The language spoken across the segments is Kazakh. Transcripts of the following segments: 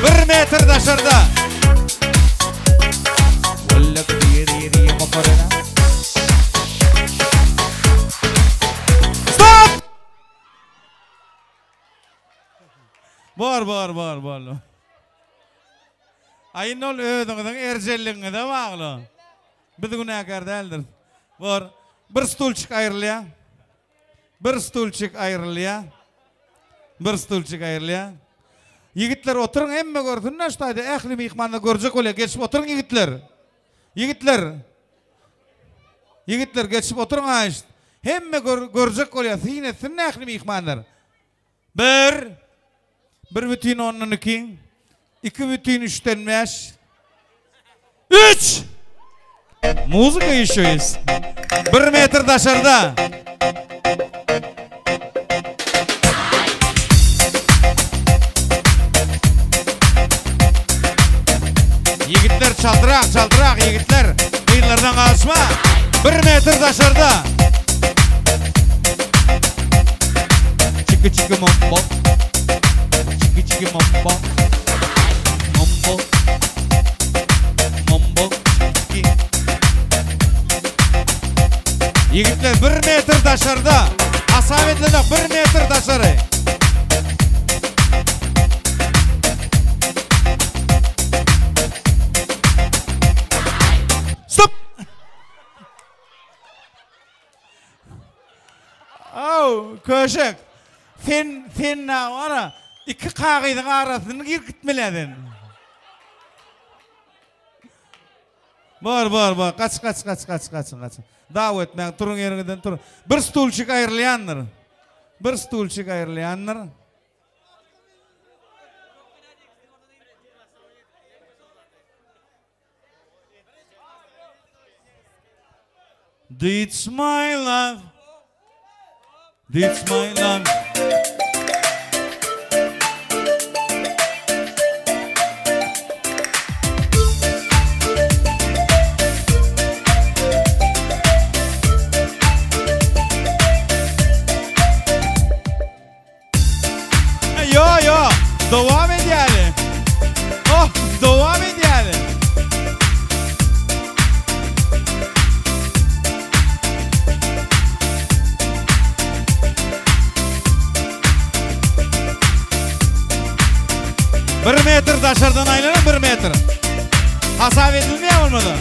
1 metr daşarda. Stop! Var. Ayın ol ödüňiň erjelliňi de bagly. Biz günäkär däldir. Var. Bir stulçyk aýrylýa. Bir stulçyk aýrylýa. Yigitler oturuň hemme gördün näştaýdy? Ähli mihmanny görjek bolýar. Geçip oturuň yigitler. Yigitler geçip oturuň aýyş. Hemme görjek bolýar. Synesin ähli mihmanlar. 1,12 2,3 3 Muzika işiyiz. 1 metr daşarda. Yigitler çaldırak yigitler. Kıyınlardan kaçma. 1 metr daşarda. Çıkı mombo. Çıkı mombo. Yigitler 1 metr daşarda. Asavetliler 1 metr daşarı. Stop. Köşek. Fin ara. 2 kagydyň arasyny girgitmeledin. Var. Kaç. Davet etmeň turuň ýeriňden tur. Bir stulçyk aýrylýandyr. That's my love. Yo. Devam edelim. Devam edelim. Bir metr daşardan aylanıp 1 metr. Hasap edilmiyor olmadı.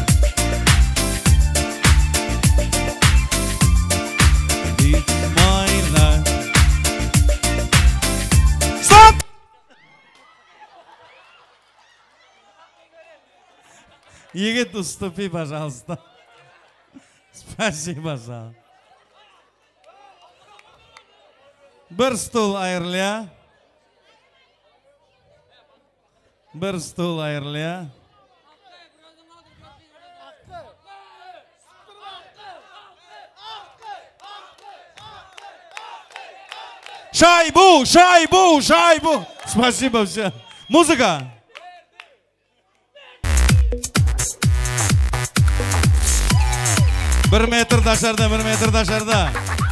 Stop! Yigit уступи, пожалуйста. Спасибо, за. Bir stul aýrylýa. Шайбу. Спасибо все. Музыка. Bir metr daşarda.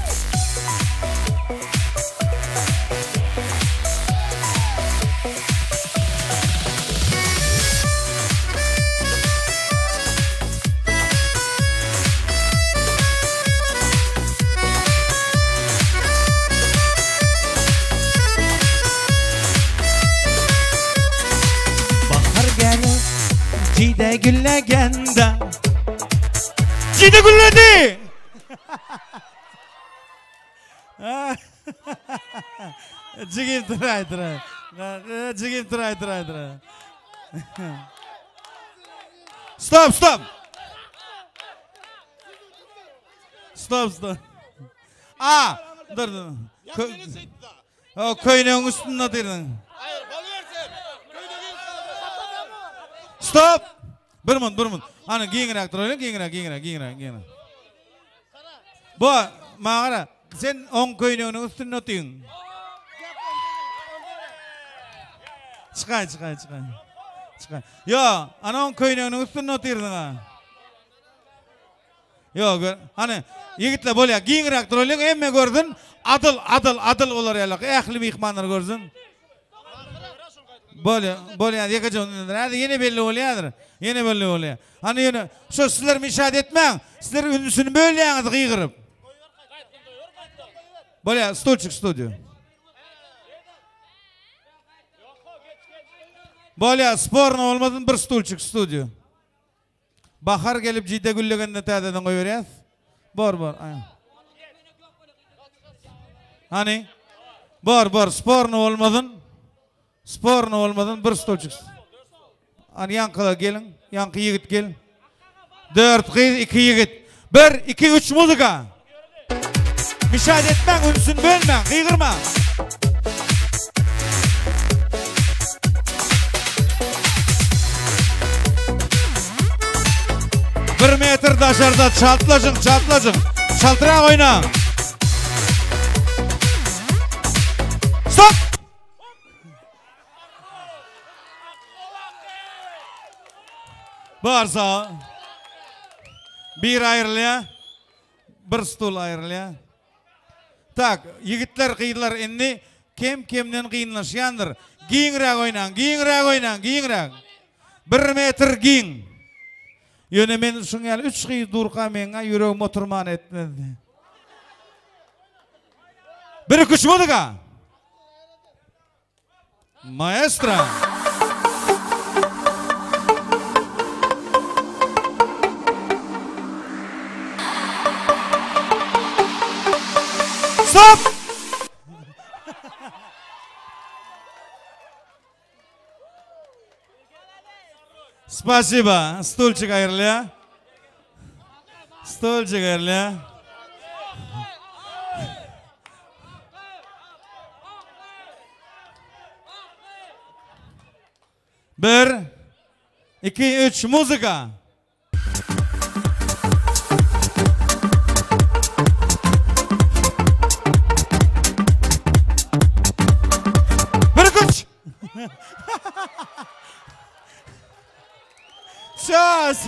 Cide güllegende. Cide gülledi. Cigim tıray. Stop. Dur. O köynüğün üstünde dirdin. Stop. Burmun. Hani giyinerek duralım, giyinerek. Bu mağara. Sen on köynüğünün üstünde otuyorsun. Çıkay. Yo, ana on köynüğünün üstünde otuyorsun ha. Yo, hani yigitler böyle giyinerek duralım, emme gördün. Adıl olar yalak. Ähli mihmanlar gördün. Böyle yakacağım. Hadi yine belli oluyordur. Yine belli oluyor. Hani yine şu sizler müşahede etmeyin. Sizler ünlüsünü böyle yanıdı kıygırıp. Böyle stolçuk stüdyo. Böyle sporun olmadın bir stolçuk stüdyo. Bahar gelip cidde güllegende tədədən koy veriyaz. Bor. Hani? Bor. Sporun olmadın bir stolçuk. Hani yankıla gelin. Yankı yigit gelin. 4 kız 2 yigit. 1, 2, 3 muzika. Müşahede etmen, ünsün bölmen, kıygırma. Bir metre daşarda çaltlacın. Çaltırak oyna. Stop! Varsa bir ayrılıyor, bir stul ayrılıyor. Tak, yigitler kıydılar inni, kim kıyınlaşyandır. Giyinrek oynan. Bir metre giyin. Yöne men şungal 3 kıyı durka menga yüreğim oturman etmedi. Bir kuş muduga? Maestra. Stop! Спасибо. Стульчик ayırlı. Стульчик ayırlı. Bir, 2, 3 muzika. Сейчас.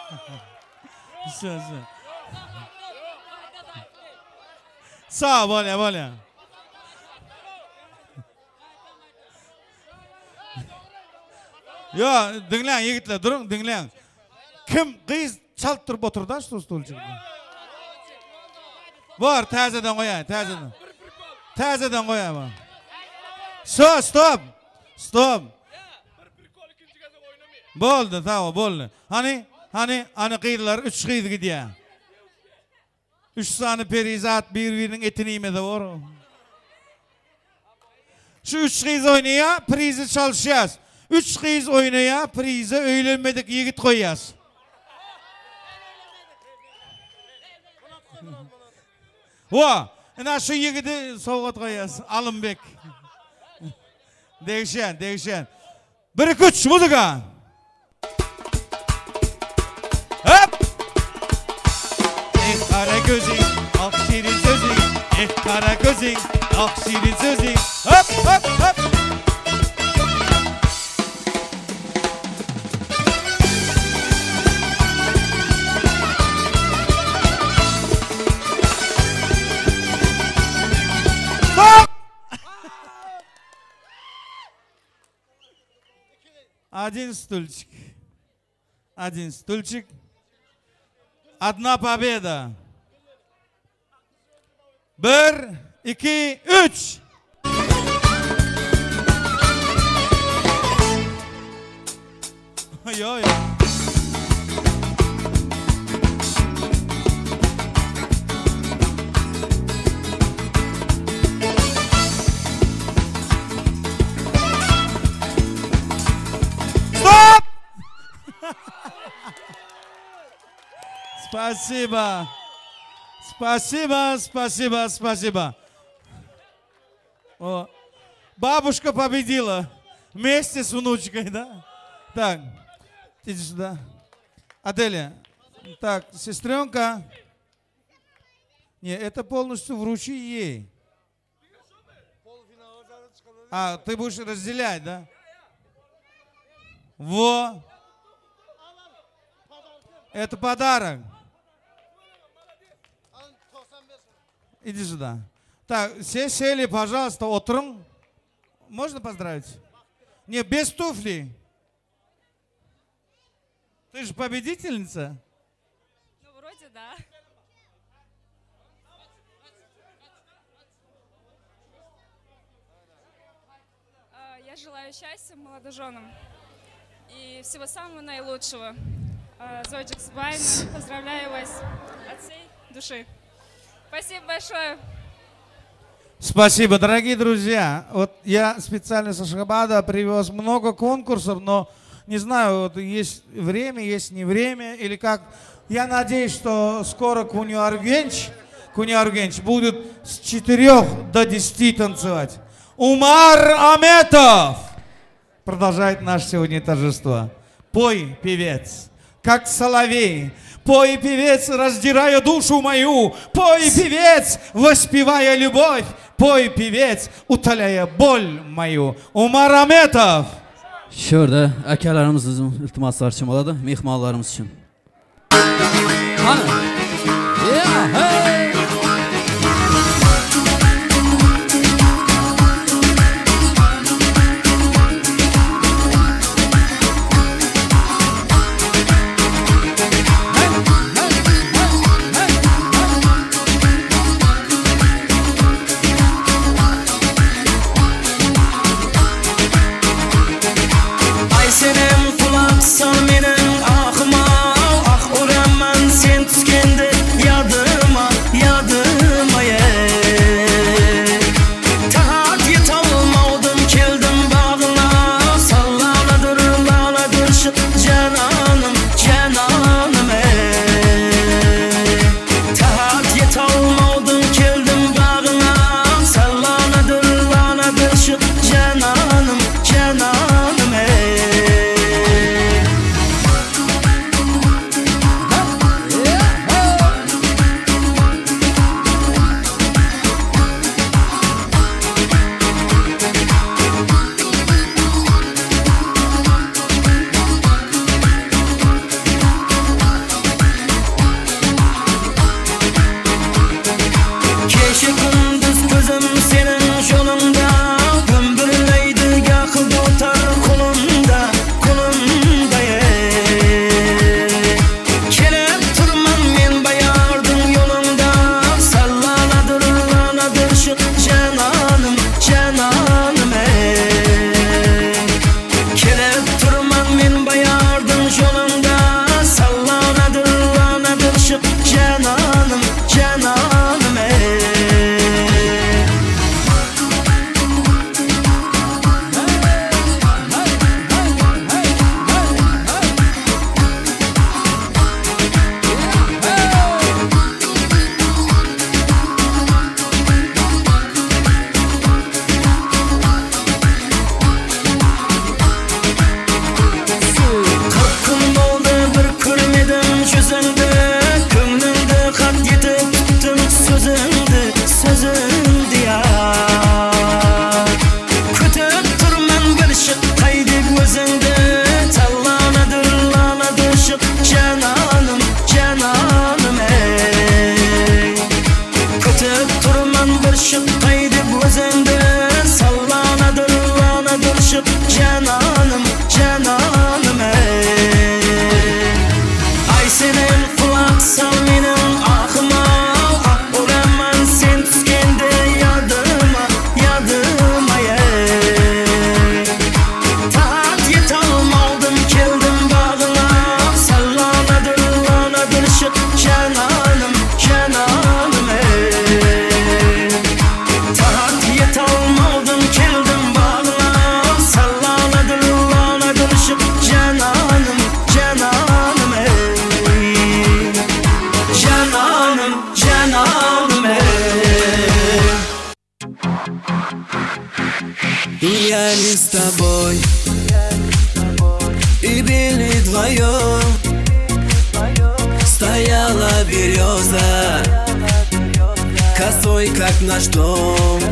Sağ böyle. Ya dinleyin yigitler durun dinleyin. Kim kız çalt durup oturdu şu stolçukta. Var tazeden koyayım tazeden koyayım. Stop. Boldu tamam boldu. Hani kıydılar 3 kıydı gidiyor. 3 tane perizat birbirinin etini yemedi var. Şu 3 kıyız oynaya prizi çalışacağız. 3 kıyız oynaya prizi öğlenmedik yigit koyacağız. Şu yigiti soğuk koyacağız. Alınbek. Değişen. 1, 2, 3 muzika. Hop! Kara gözün, ak şirin sözün. Kara gözün, ak şirin sözün. Hop! Один стульчик. Одна победа. 1, 2, 3. Yo. Stop! Спасибо. О, бабушка победила вместе с внучкой, да? Так, иди сюда. Аделя, так, сестренка. Не, это полностью вручи ей. А, ты будешь разделять, да? Во. Это подарок. Иди сюда. Так, все сели, пожалуйста, отрун. Можно поздравить? Не, без туфли. Ты же победительница. Ну, вроде да. Я желаю счастья молодоженам и всего самого наилучшего. Зоджик Сбайна, поздравляю вас от всей души. Спасибо большое. Спасибо, дорогие друзья. Вот я специально с Ашхабада привез много конкурсов, но не знаю, вот есть время, есть не время, или как. Я надеюсь, что скоро Куни Аргенч будет с 4 до 10 танцевать. Умар Аметов продолжает наше сегодня торжество. Пой, певец, как соловей. Пой, певец, раздирая душу мою. Пой, певец, воспевая любовь. Пой, певец, утоляя боль мою. Умар Аметов. Şurada akalarımızın iltimaslar için oladı, mehmanlarımız için. Ana. Yeah, hey. Я не с тобой, и были вдвоем. Стояла береза, косой, как наш дом.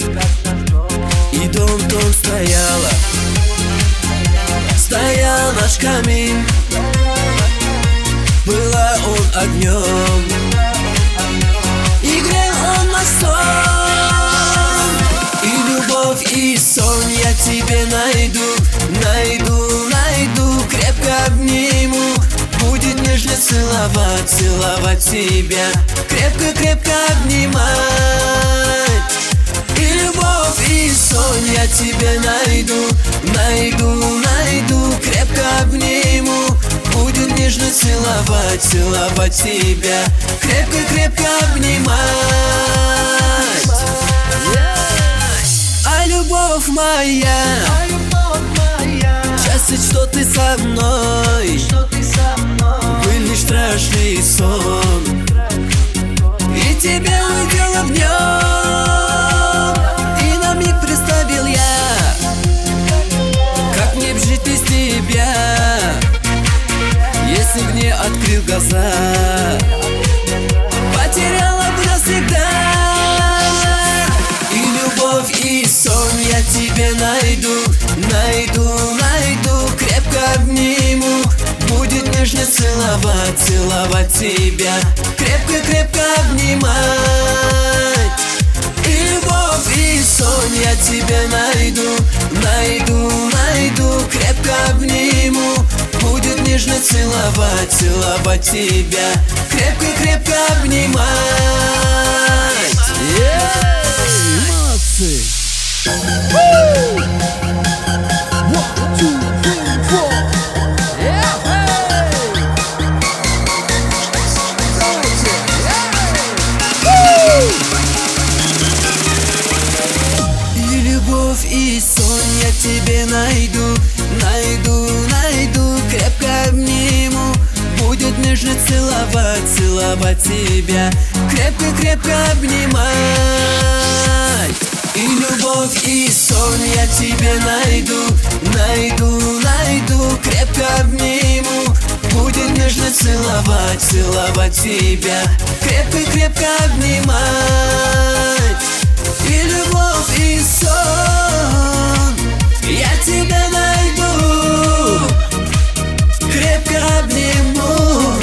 И дом стояла, стоял наш камин. Была он огнем, и грел он наш сон. И любовь, и сон я тебе найду. найду, крепко обниму. Будет нежно целовать тебя, крепко обнимать. И любовь, и сон я тебе найду, крепко обниму. Будет нежно целовать тебя, крепко обнимать. А любовь моя, счастье, что ты со мной, был лишь страшный сон. И тебя увидел в нем, и на миг представил я, как мне б жить без тебя, если б не открыл глаза, потеряла бы навсегда. И любовь, и сон я тебе найду, крепко обниму. Будет нежно целовать тебя, крепко обнимать. И любовь, и сон я тебе найду, крепко обниму. Будет нежно целовать тебя, крепко обнимать. Молодцы! И любовь, и сон я тебе найду, крепко обниму. Будет нежно целовать тебя, крепко обнимать. И любовь, и сон я тебе найду, крепко обниму. Будет нежно целовать тебя, крепко обнимать. И любовь, и сон я тебя найду, крепко обниму.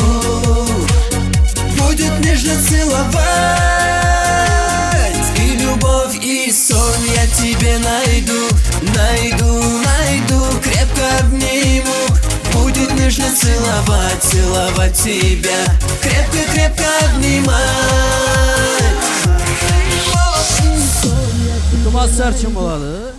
Будет нежно целовать. И любовь, и сон я тебе найду, крепко обниму. Будет нежно целовать тебя, крепко обнимать. İltimas serçin boladı.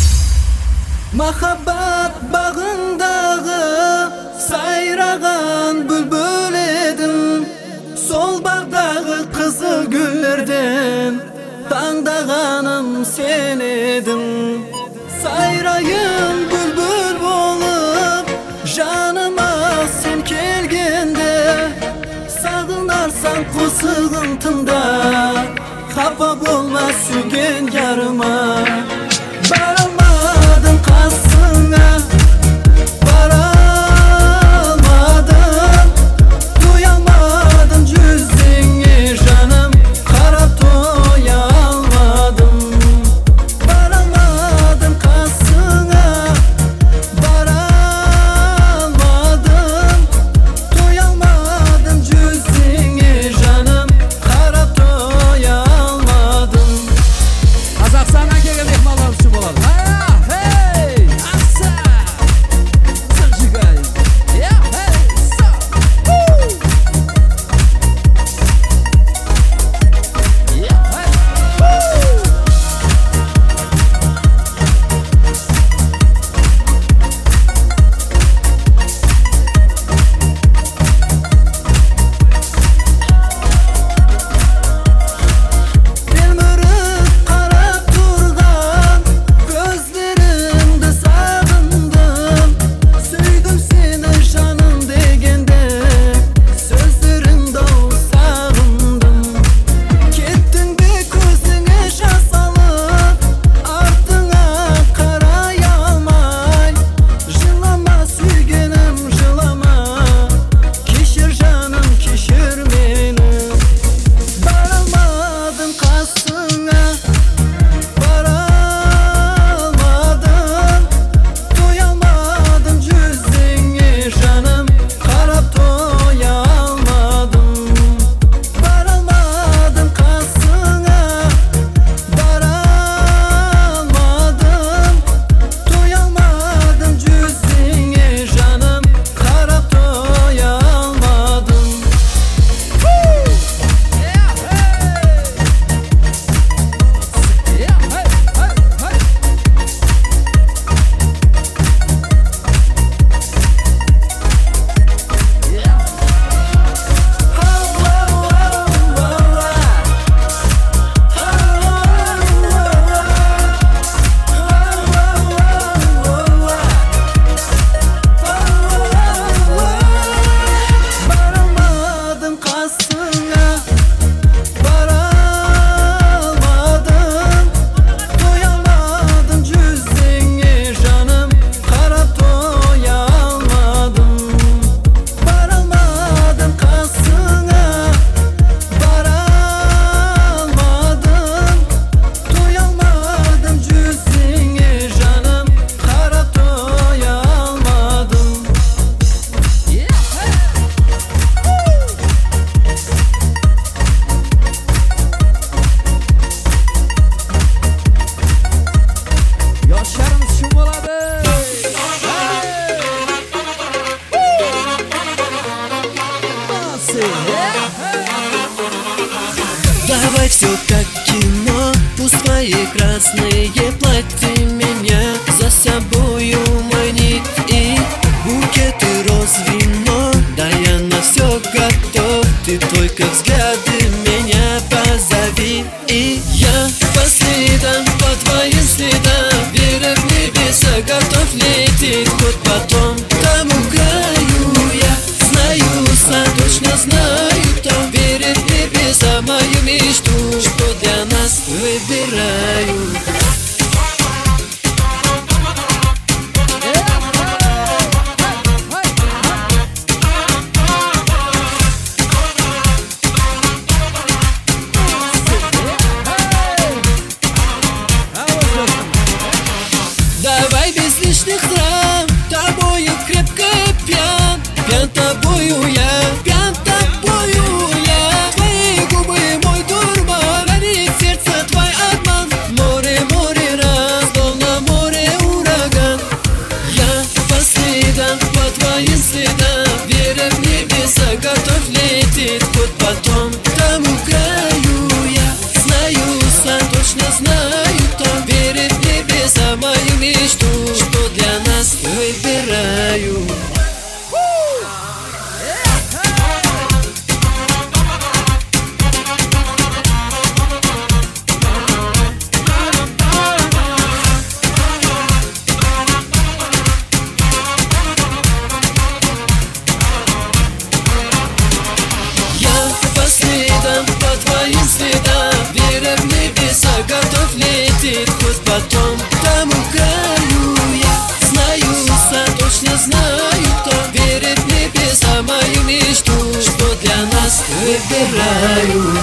Mahabbat bağındağı sayrağan bülbül edim. Sol bağdağı kızıl güllerden tandağanım sen edim. Sayrayın bülbül olup canıma sen kelgende. Sağınarsan kusığıntımda xafa bolma sügen yarıma. Baramadım kasına, baramadım. Duyamadım yüzünü canım, karab toya almadım. Baramadım kasına, baramadım. Duyamadım yüzünü canım, karab toya almadım. Kazakistan'dan kelgan mehmonlar uchun bo'ladi. Давай все как кино, пусть твои красные платья меня за собою манит. И букеты роз, вино, да я на все готов. Ты только взгляды меня позови. И я по следам, по твоим следам, веря в небеса, готов лететь хоть потом. К тому краю я знаю, точно знаю, кто верит в небеса, мою мечту, что для нас выбираю. Давай без лишних драм, тобою крепко пьян, пьян тобою я, пьян тобою я. Твои губы мой дурман, ранит сердце твой обман. Море, море раздол, на море ураган. Я по следам, по твоим следам, веря в небеса, готов лететь хоть потом. К тому краю я знаю, точно знаю, кто верит в небеса, мою мечту, что для нас выбираю. Я по следам, по твоим следам, веря в небеса, готов лететь хоть потом. К тому краю я знаю, точно знаю, кто верит в небеса, мою мечту, что для нас выбираю.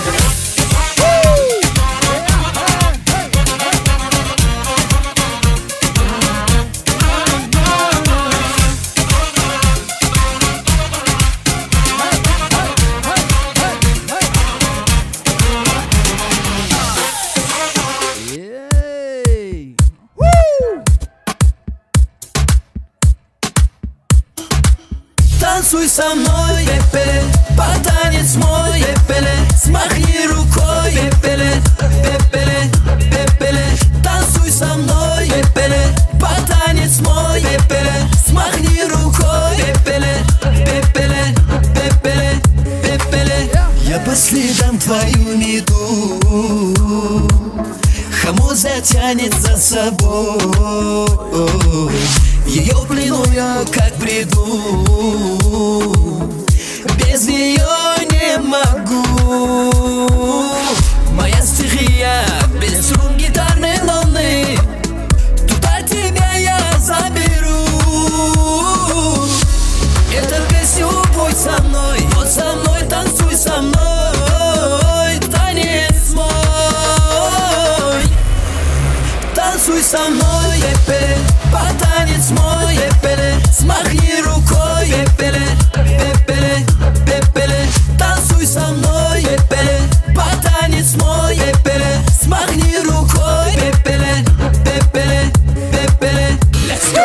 Ей! Танцуй со мной, пепеле, под танец мой, пепеле, смахни рукой, пепеле, пепеле, пепеле. Танцуй со мной, пепеле, под танец мой, пепеле, смахни рукой, пепеле, пепеле, пепеле, пепеле. Я по следам твою иду, хомут затянет за собой. Ее плену я как приду, без нее не могу. Моя стихия без струн гитарной ноты, туда тебя я заберу. Эту песню будь со мной, вот со мной танцуй со мной, танец мой. Танцуй со мной, пепеле, под танец мой, пепеле, смахни рукой, пепеле, пепеле, пепеле. Танцуй со мной, пепеле, под танец мой, пепеле, смахни рукой, пепеле, пепеле, пепеле. Let's go!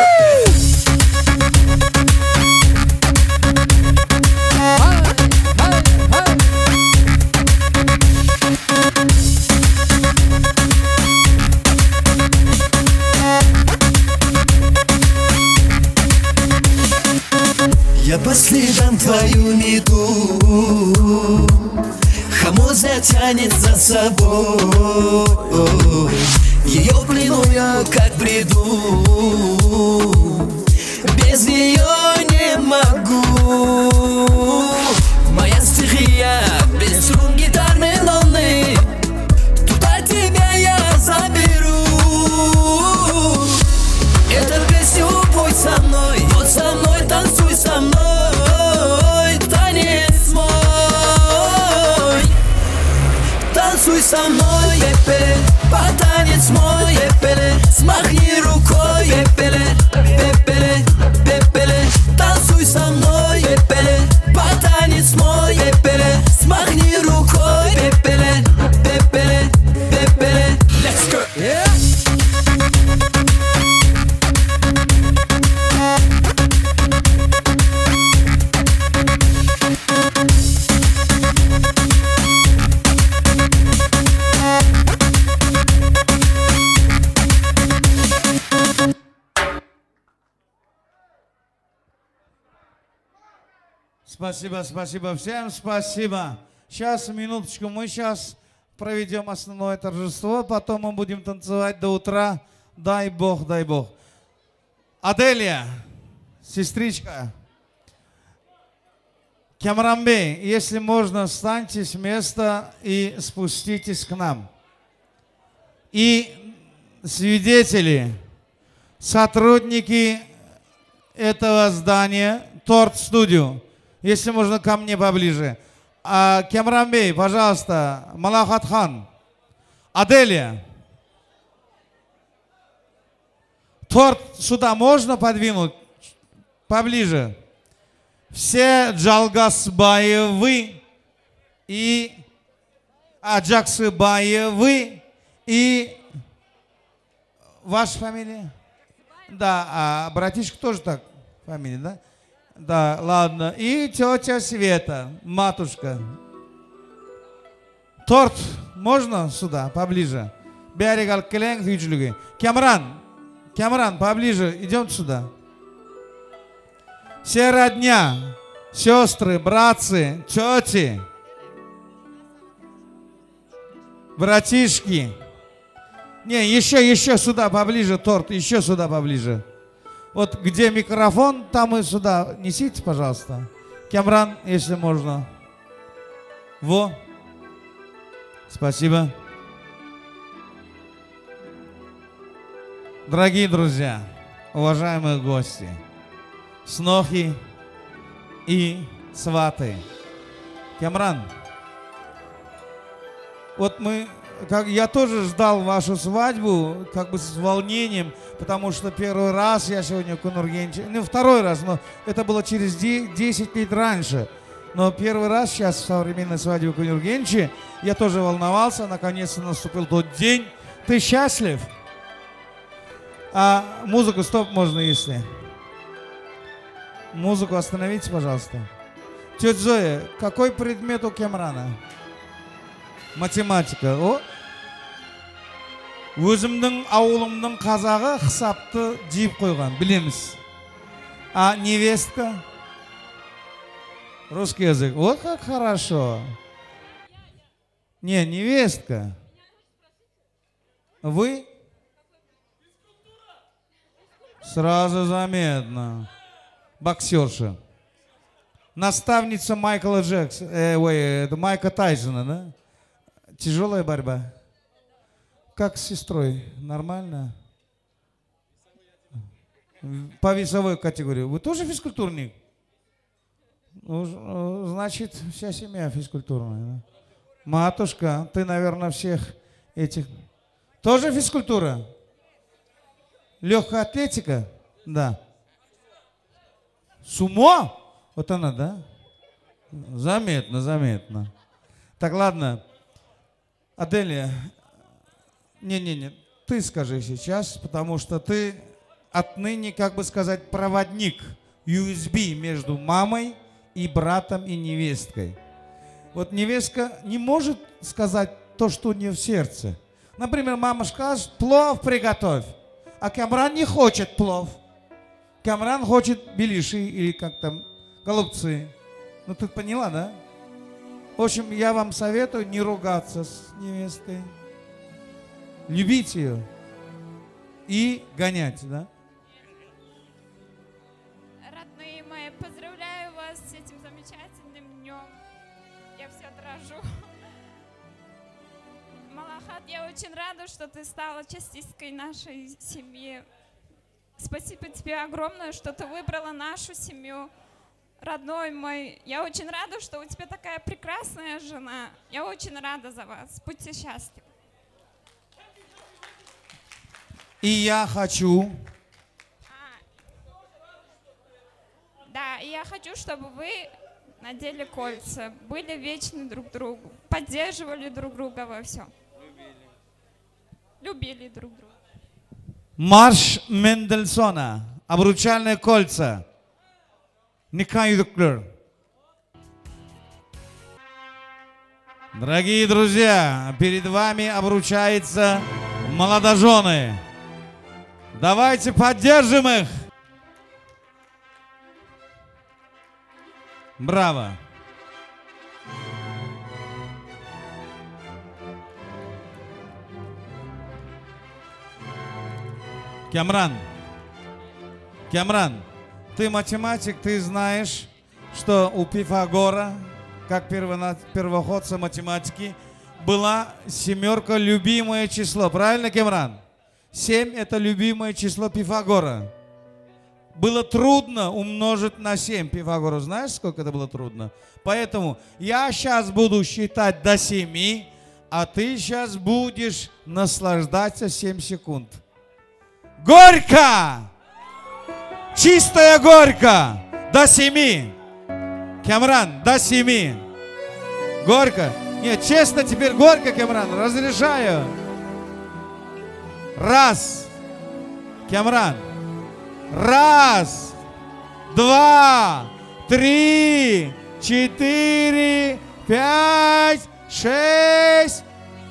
Я по следам твою иду, хомут затянет за собой. Ее плену я как приду, без нее не могу. Моя стихия без струн гитарной ноты, туда тебя я заберу. Эту песню будь со мной, вот со мной танцуй со мной, танец мой. Танцуй со мной, пепеле, под танец мой, пепеле, смахни рукой, пепеле, пепеле, пепеле. Танцуй со мной, пепеле, под танец мой, пепеле, смахни рукой, пепеле, пепеле, пепеле. Let's go! Yeah! Спасибо, спасибо, всем спасибо. Сейчас, минуточку, мы сейчас проведем основное торжество, потом мы будем танцевать до утра. Дай Бог, дай Бог. Аделия, сестричка, Кемранбей, если можно, встаньте с места и спуститесь к нам. И свидетели, сотрудники этого здания, торт-студию, если можно, ко мне поближе. Кемранбей, пожалуйста, Малахатхан, Аделия. Торт сюда можно подвинуть? Поближе. Все Джалгасбаевы и Аджаксыбаевы и ваша фамилия? Да, а братишка тоже так фамилия, да? Да, ладно. И тетя Света, матушка. Торт можно сюда, поближе? Берегал Клен, Фиджлюги. Камран, поближе, идем сюда. Все родня, сестры, братцы, тети, братишки. Не, еще сюда поближе торт, еще сюда поближе. Вот где микрофон, там и сюда несите, пожалуйста. Камран, если можно. Во. Спасибо. Дорогие друзья, уважаемые гости, снохи и сваты. Камран, вот я тоже ждал вашу свадьбу, как бы с волнением, потому что первый раз я сегодня в Кунургенче, второй раз, но это было через 10 лет раньше. Но первый раз сейчас в современной свадьбе в Кунургенче я тоже волновался, наконец-то наступил тот день. Ты счастлив? А музыку стоп можно, если. Музыку остановите, пожалуйста. Тетя Зоя, какой предмет у Кемрана? Математика. О. Өзімдің ауылымның қазағы хисапты жиып қойған, білеміз. А невестка? Русский язык. Вот как хорошо. Не, невестка. Вы? Сразу заметно. Боксерша. Наставница Майкла Майка Тайсона, да? Тяжелая борьба. Как с сестрой? Нормально? По весовой категории. Вы тоже физкультурник? Значит, вся семья физкультурная. Да? Матушка, ты, наверное, всех этих... Тоже физкультура? Легкая атлетика? Да. Сумо? Вот она, да? Заметно, заметно. Так, ладно. Аделия, не, ты скажи сейчас, потому что ты отныне, как бы сказать, проводник USB между мамой и братом и невесткой. Вот невестка не может сказать то, что у нее в сердце. Например, мама скажет, плов приготовь, а Камран не хочет плов. Камран хочет беляши или как там, голубцы. Ну ты поняла, да? В общем, я вам советую не ругаться с невесткой. Любить ее и гонять, да? Родные мои, поздравляю вас с этим замечательным днем. Я все дрожу. Малахат, я очень рада, что ты стала частичкой нашей семьи. Спасибо тебе огромное, что ты выбрала нашу семью. Родной мой, я очень рада, что у тебя такая прекрасная жена. Я очень рада за вас. Будьте счастливы. И я хочу... Да, и я хочу, чтобы вы надели кольца, были вечны друг другу, поддерживали друг друга во всем. Любили друг друга. Марш Мендельсона. Обручальные кольца. Дорогие друзья, перед вами обручаются молодожены. Давайте поддержим их. Браво. Камран, ты математик, ты знаешь, что у Пифагора, как первоходца математики, была семерка любимое число. Правильно, Камран? 7 это любимое число Пифагора. Было трудно умножить на 7 Пифагору. Знаешь, сколько это было трудно? Поэтому я сейчас буду считать до 7, а ты сейчас будешь наслаждаться 7 секунд. Горько! Чистая горько! До 7. Камран, до 7. Горько. Нет, честно, теперь горько, Камран. Разрешаю. Раз. Камран. Раз. 2. 3. 4. 5. 6.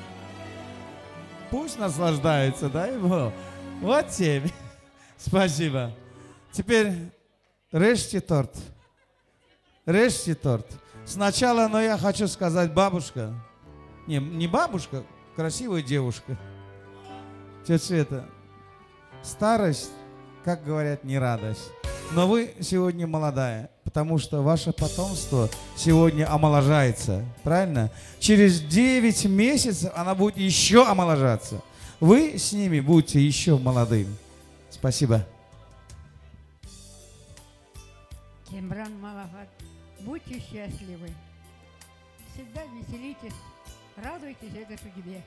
Пусть наслаждается, да, его? Вот 7. Спасибо. Теперь режьте торт. Режьте торт. Сначала, но я хочу сказать, бабушка. Не бабушка, красивая девушка. Тетя Света, старость, как говорят, не радость. Но вы сегодня молодая, потому что ваше потомство сегодня омоложается. Правильно? Через 9 месяцев она будет еще омоложаться. Вы с ними будете еще молодым. Спасибо. Камран, Малахат, будьте счастливы. Всегда веселитесь, радуйтесь этой судьбе.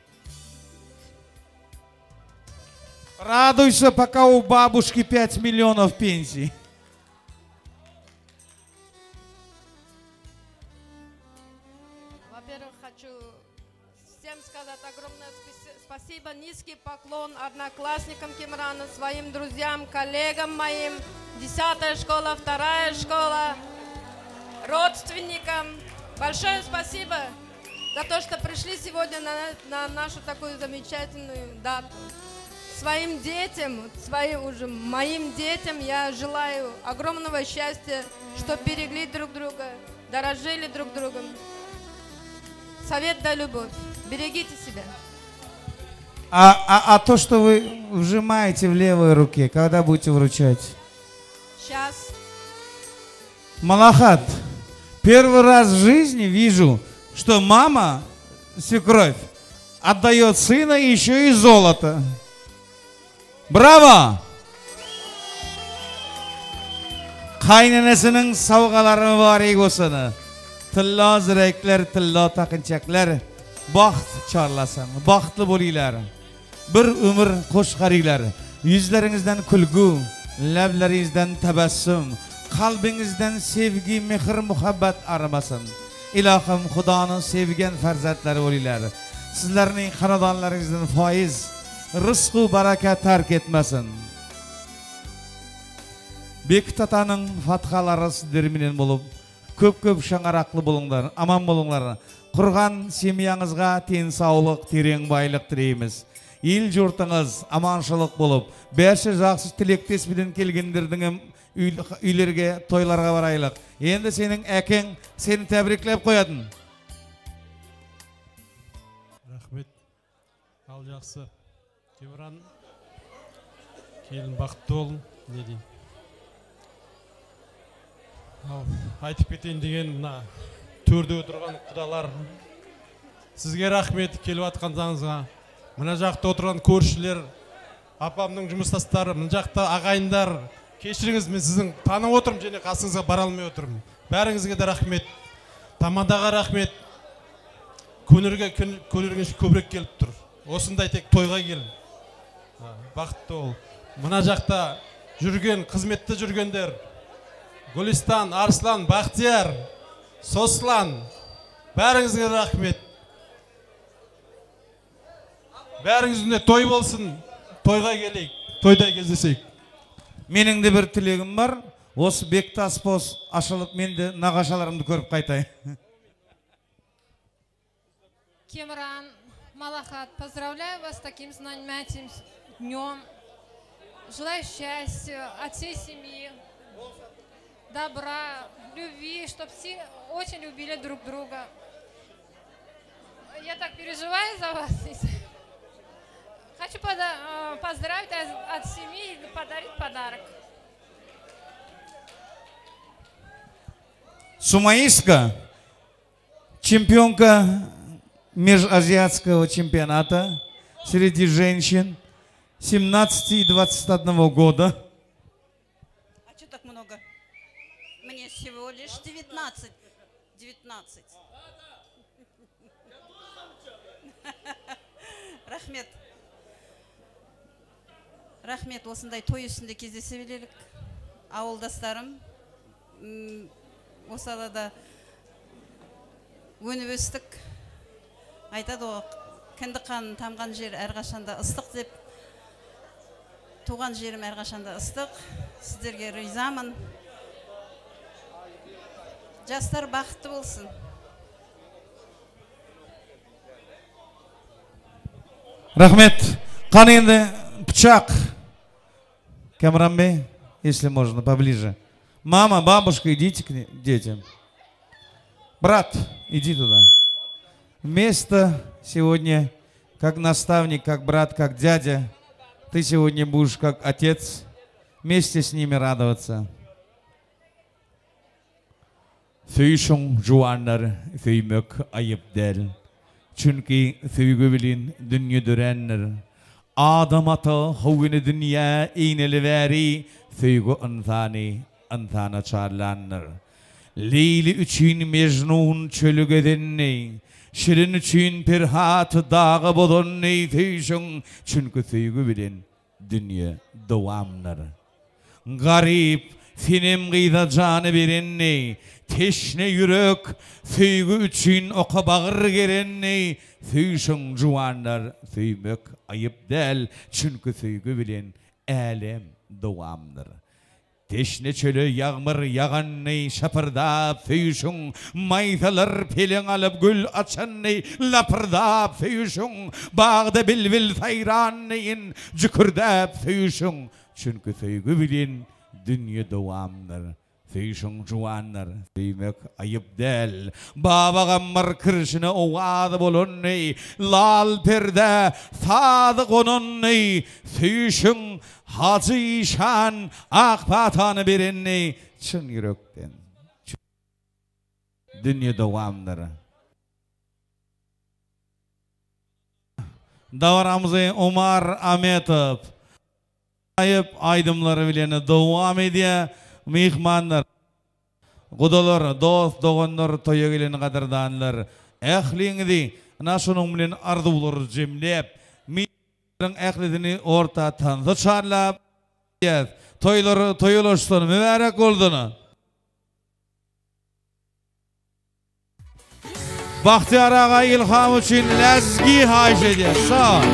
Радуйся, пока у бабушки 5 миллионов пенсий. Во-первых, хочу всем сказать огромное спасибо, низкий поклон одноклассникам Камрана, своим друзьям, коллегам моим, 10-я школа, 2-я школа, родственникам. Большое спасибо за то, что пришли сегодня на нашу такую замечательную дату. Своим детям, моим детям я желаю огромного счастья, чтобы берегли друг друга, дорожили друг другом. Совет да любовь. Берегите себя. А то, что вы вжимаете в левой руке, когда будете вручать? Сейчас. Малахат, первый раз в жизни вижу, что мама, свекровь, отдает сына и еще и золото. Браво! Kaynanasının savgaları mübarek olsun. Tilla zirekler, tilla takınçaklar. Baxt çarlasın, baxtlı boluylar. Bir ömür hoş qariylar. Yüzlerinizden kulgu, lablarinizden tabassum, kalbinizden sevgi, mehr, muhabbet aramasın. İlahim Xudanın sevgen farzatları boluylar. Sizlerinin xanadonlaringizdan faiz, rızkı barakat terk etmesin. Bekit Ata'nın fathalары sizlerмен bulup, köp-köp şаңарақлы болыңдар, аман болыңдар. Құрған семьяңызға тен саулық, терең байлық тілейміз. Ел жұртыңыз аманшылық болып, бәрші жақсы тілектес білін келгендердің үйлерге, тойларға барайлық. Енді сенің әкең сені тәбіреклеп қоядың. Рахмет. Ал жақсы. Камран, келін бақытты болың, не дейін. Айтып кетейін деген мына төрде отырған құдалар, сізге рахмет келіп атқаныңызға. Мына жақта отырған көршілер, апамның жұмыстастары, мына жақта ағайындар, кешіріңіз, мен сіздің танып отырмын, және қасыңызға бара алмай отырмын. Бәріңізге де рахмет. Тамадаға рахмет. Көнерген көбірек келіп тұр. Осындай тек тойға кел. Бақытты бол. Мына жақта жүрген, қызметті жүргендер, Гүлістан, Арслан, Бақтияр, Сослан, бәріңізге рахмет. Бәріңізде той болсын, тойға келейік, тойда кездесейік. Менің де бір тілегім бар, осы Бектас пос ашылып, мен де нағашаларымды көріп қайтайын. Камран, Малахат, поздравляю вас с таким знаменательным днем. Желаю счастья от всей семьи. добра, любви, чтобы все очень любили друг друга. Я так переживаю за вас. Хочу поздравить от семьи и подарить подарок. Сумаистка, чемпионка межазиатского чемпионата среди женщин 17 и 21 года. А что так много? Мне всего лишь 19. 19. Рахмет. Рахмет, осындай той үстінде кездесе білелік. Ауылдастарым, осы алада өніп өстік. Айтады о, кінді қанын тамған жер әрқашанда ыстық деп. Туған жерім әрқашанда ыстық. Сіздерге ризамын. Жастар бақытты болсын. Рахмет. Қаны енді пычақ. Камран бей, если можно, поближе. Мама, бабушка, идите к детям. Брат, иди туда. Вместо сегодня, как наставник, как брат, как дядя, ты сегодня будешь как отец, вместе с ними радоваться. Сөйшің жуандар, сөймөк айып дәл. Çünkü сөйгі білін дүние дүрәннір. Адам аты хауыны дүния eyнелі вәри, сөйгі ынтаны çarlanır. Leyli üçün Mecnun çölü gödenni, Şirin üçün pirhat dağı bolunni tüyşün, çünkü söygü bilen dünya devamlar. Garip film gıyda canı birenni, teşne yürek söygü üçün oka bağır gerenni, tüyşün juanlar söymök ayıp del, çünkü söygü bilen alem devamlar. Teşne çölü yağmır yağanni şapırdap föyüşün, maytalar pelin alıp gül açanni lapırdap föyüşün, bağda bilbil sayranniyin cükürdap föyüşün, çünkü söygü bilin dünya devamlar. Föyüşün juanlar, söymek ayıp del. Baba gammar kırşını oğadı bolunni, lal perde sadık onunni, föyüşün Hacı İşan akpatanı birinni, çın yürekten. Dünya devamları. Davramızı Omar Ahmetov ayıp aydımları bileni devam ediyor. Mihmanlar, kudalar, dost, doğanlar, toya gelen kadardanlar. Ehliğini naşunun bilen ardı bulur cemlep. Mihmanların ehlidini orta tanıdı çarlap. Toyları toyulaştığını mübarek olduğunu. Bahtiyar Ağa ilham için lezgi haiş ediyor. Sağ ol.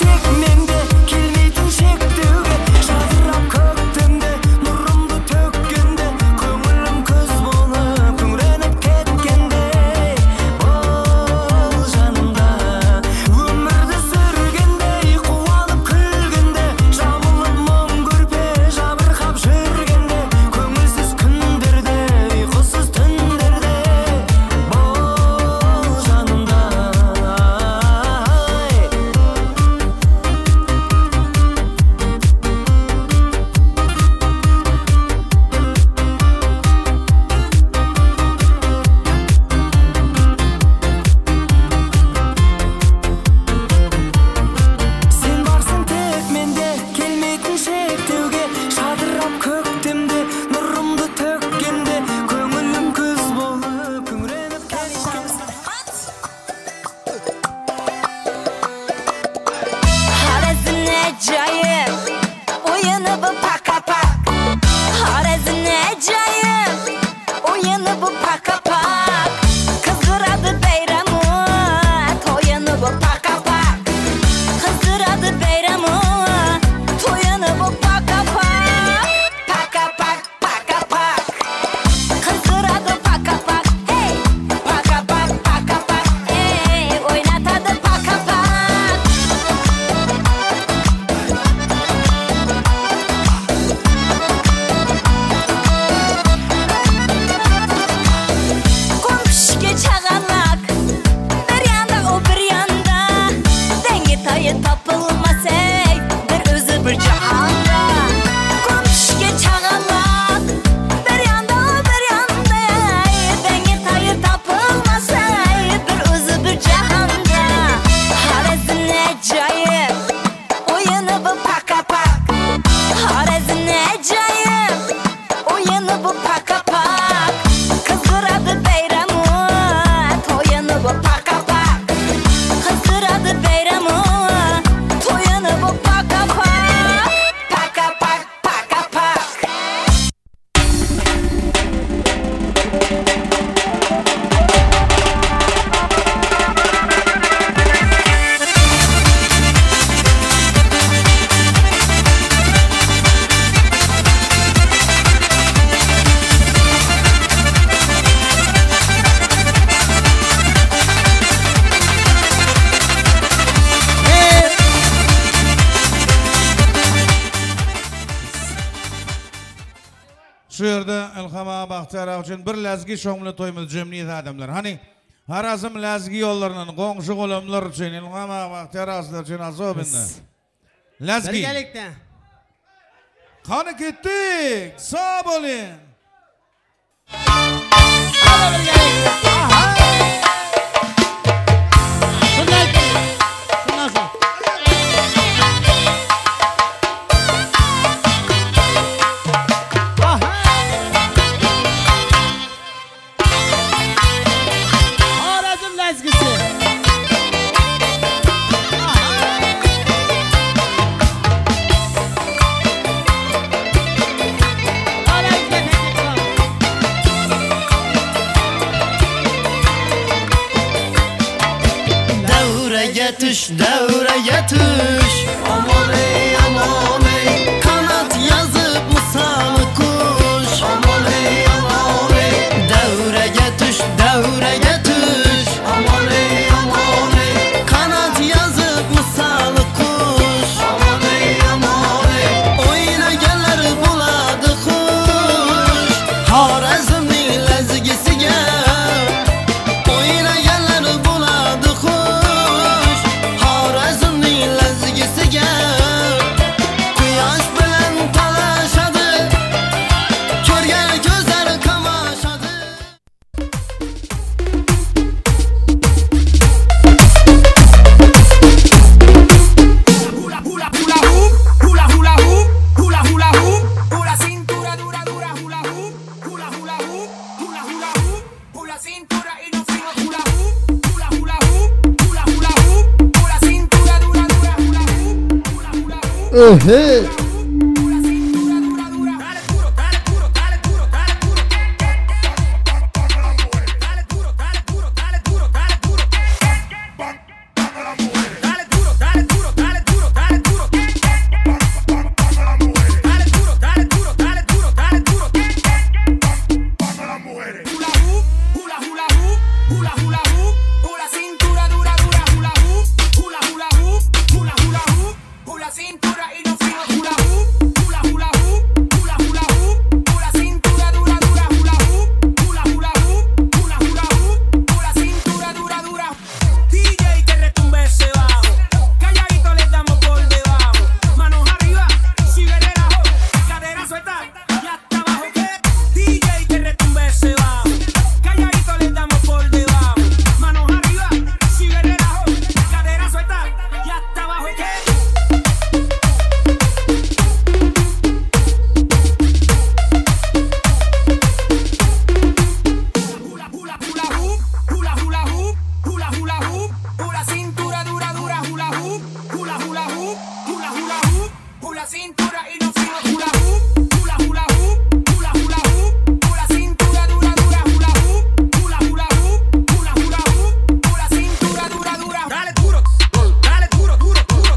Şu yerde Ilhama Bahtiyar için bir lazgi şoğumlu toymuz cemniyet adamlar. Hani harazım lazgi yollarının qoğuşu qolamlar için Ilhama Bahtiyar azlar için azobinde. Lazgi. Birgelikte. Kanı gittik. Sağ olun. Devreye tuş Aman ey aman ey Kanat yazıp musalı kuş Aman ey aman ey Devreye tuş Aman ey aman ey Kanat yazıp musalı kuş Aman ey aman ey Oyuna gelir buladı kuş Harazım'ın lezgisi gel Oyuna gelir buladı kuş Kuyaş bilen talaşadı Körgen gözler kamaşadı Hula hula hula hoop Hula hula hoop Hula hula hoop Hula cintura dura dura hula hoop Hula hula hoop Hula hula hoop Hula cintura y no sigo hula hoop Hula hula hoop Hula hula hoop Hula cintura dura dura hula hoop Hula hula hoop Dale duro, la cintura y nos fuimos hula hoop, hula hula hoop, hula hula hoop, hula cintura dura dura hula hoop, hula hula hoop, hula hula hoop, hula cintura dura dura. Dale duro, dale duro, duro, duro.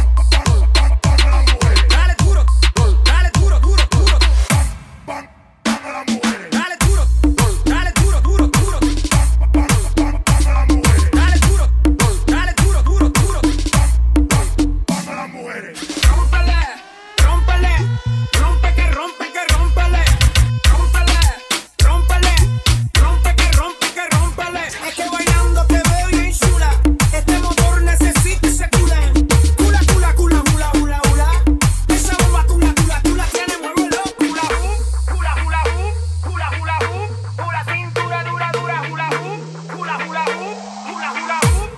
Dale duro, dale duro, duro, duro. Dale duro, dale duro, duro, duro. Dale duro, dale duro, duro, duro. Rómpele, rómpele, rompe que rompe que rómpele. Rómpele, rómpele, rompe que rómpele. Es que bailando te veo bien chula. Este motor necesita ese culé. Cula, cula, cula, hula, hula, hula. Esa bomba cula, cula, cula tiene, muévelo. Hula hoop, hula, hula hoop, hula, hula hoop, hula cintura dura, dura, hula hoop, hula, hula hoop, hula, hula hoop.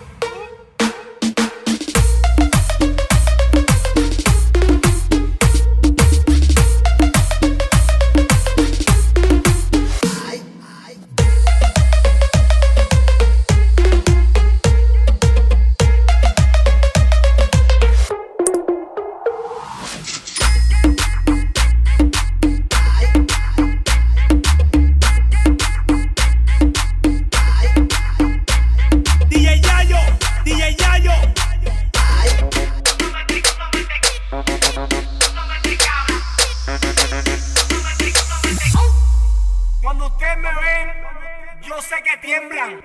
DJ Yayo, DJ Yayo. Cuando ustedes me ven, yo sé que tiemblan.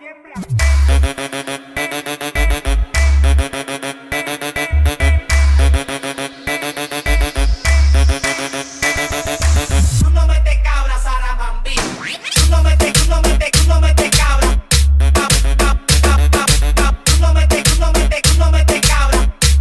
Tú no metes cabra, Sarabambi. Tú no metes, tú no metes, tú no metes cabra. Tú no metes, tú no metes, tú no metes cabra.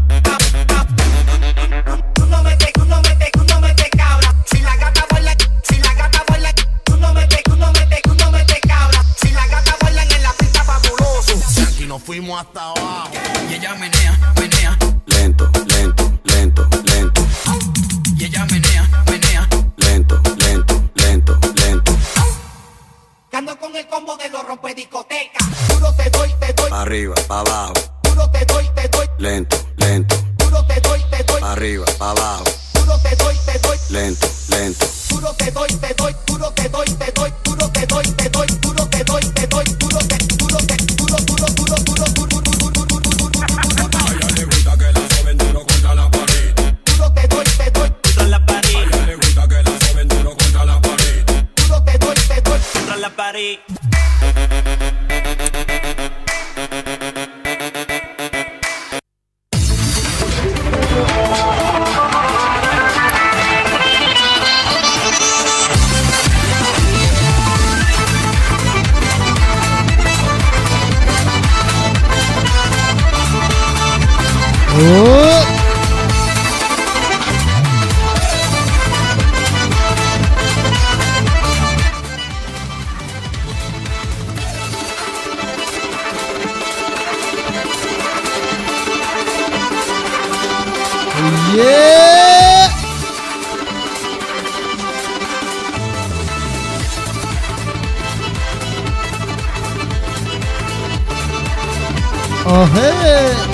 Tú no metes, tú no metes, tú no metes cabra. Si la gata vuela, tú no metes, tú no metes, tú no metes cabra. Si la gata vuela en la pista fabuloso. Si aquí nos fuimos hasta abajo. Y ella menea, menea. Lento, lento, lento, lento. Y ella menea, menea. Lento, lento, lento, lento. Ando con el combo de los rompediscoteca. Duro te doy, te doy. Pa' arriba, pa' abajo. Duro te doy, te doy. Lento, lento. Duro te doy, te doy. Pa' arriba, pa' abajo. Duro te doy, te doy. Lento, lento. Duro te doy, te doy. Duro te doy, te doy. Duro te doy, te doy. Duro te doy, te doy. Duro te, duro te, duro, duro, duro, duro, duro, duro, duro, duro. A ella le gusta que la soben duro contra la pared. Duro te doy, te doy. Contra la pared. A ella le gusta que la soben duro contra la pared. Duro te doy, te doy. Contra la pared. Yeah! Oh, hey!